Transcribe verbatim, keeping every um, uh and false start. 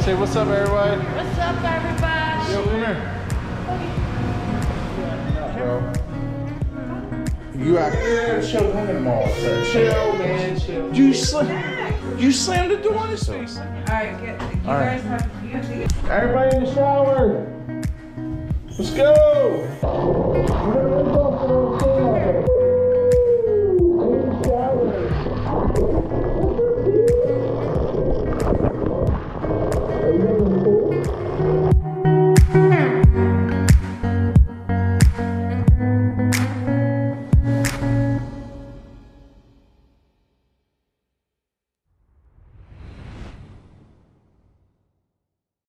Say what's up, everybody. What's up, everybody? Yo, come here. Bro. You out here, chill him in the mall. So chill, man, chill. You slam, you slammed the door on his face. All right, get, you All guys right. have, you have to get. Everybody in the shower. Let's go.